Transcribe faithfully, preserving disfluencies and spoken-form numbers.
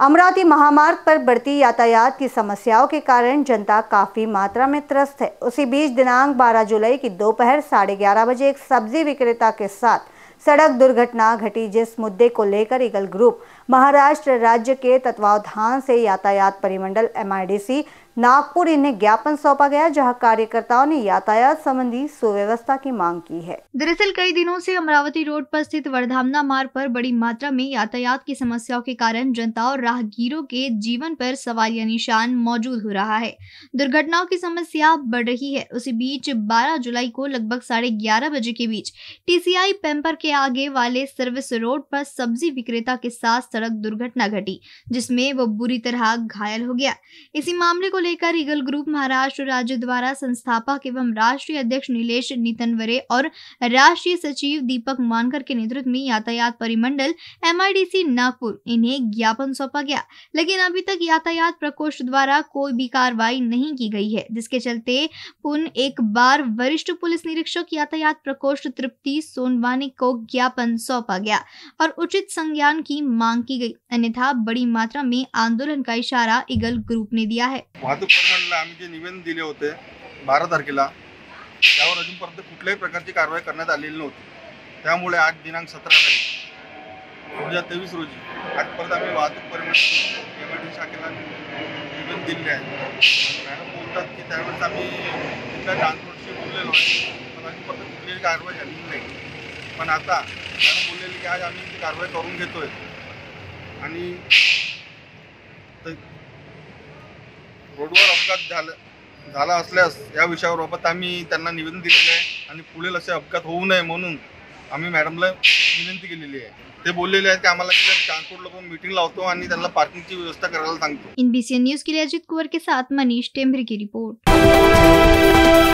अमरावती महामार्ग पर बढ़ती यातायात की समस्याओं के कारण जनता काफी मात्रा में त्रस्त है। उसी बीच दिनांक बारह जुलाई की दोपहर साढ़े ग्यारह बजे एक सब्जी विक्रेता के साथ सड़क दुर्घटना घटी, जिस मुद्दे को लेकर ईगल ग्रुप महाराष्ट्र राज्य के तत्वावधान से यातायात परिमंडल M I D C Nagpur इन्हें ज्ञापन सौंपा गया, जहां कार्यकर्ताओं ने यातायात संबंधी सुव्यवस्था की मांग की है। दरअसल कई दिनों से अमरावती रोड पर स्थित वर्धामना मार्ग पर बड़ी मात्रा में यातायात की समस्याओं के कारण जनता और राहगीरों के जीवन पर सवालिया निशान मौजूद हो रहा है। दुर्घटनाओं की समस्या बढ़ रही है। उसी बीच बारह जुलाई को लगभग साढ़े ग्यारह बजे के बीच टी सी आई पेम्पर के आगे वाले सर्विस रोड पर सब्जी विक्रेता के साथ सड़क दुर्घटना घटी, जिसमें वो बुरी तरह घायल हो गया। इसी मामले को लेकर ईगल ग्रुप महाराष्ट्र राज्य द्वारा संस्थापक एवं राष्ट्रीय अध्यक्ष नीलेश नितनवरे और राष्ट्रीय सचिव दीपक मानकर के नेतृत्व में यातायात परिमंडल M I D C Nagpur इन्हें ज्ञापन सौंपा गया, लेकिन अभी तक यातायात प्रकोष्ठ द्वारा कोई भी कार्रवाई नहीं की गई है, जिसके चलते पुनः एक बार वरिष्ठ पुलिस निरीक्षक यातायात प्रकोष्ठ तृप्ति सोनवानी को ज्ञापन सौंपा गया और उचित संज्ञान की मांग की गई, अन्यथा बड़ी मात्रा में आंदोलन का इशारा ईगल ग्रुप ने दिया है। वाहतूक परिमंडळाला आम्ही जे निवेदन दिले होते बारा तारखेला, त्यावर अजूनपर्यंत कुठल्याही प्रकारची कारवाई करण्यात आलेली नव्हती। त्यामुळे आज दिनांक सतरा तारीख दोन हजार तेवीस रोजी आजपर्यंत आम्ही वाहतूक परिमंडळ एम आय डी शाखेला निवेदन दिले आहे। मॅडम बोलतात की त्यावेळेस आम्ही तिथल्या ट्रान्सपोर्टशी बोललेलो आहे, पण अजूनपर्यंत कुठलीही कारवाई झालेली नाही। पण आता मॅडम बोललेली की आज आम्ही ती कारवाई करून घेतोय आणि रोडवर अपघात झाला झाला असल्यास या विषयाबाबत आम्ही त्यांना निवेदन दिलेले आहे आणि पुढील असे अपघात होऊ नये म्हणून आम्ही मॅडमला विनंती केलेली आहे। ते बोललेले आहेत की आम्हाला ट्रान्सपोर्ट लोक मीटिंग लावतो आणि त्यांना पार्किंगची व्यवस्था करायला सांगतो। इन बी सी एन न्यूज के लिए अजित कुंवर के साथ मनीष टेम्भरे की रिपोर्ट।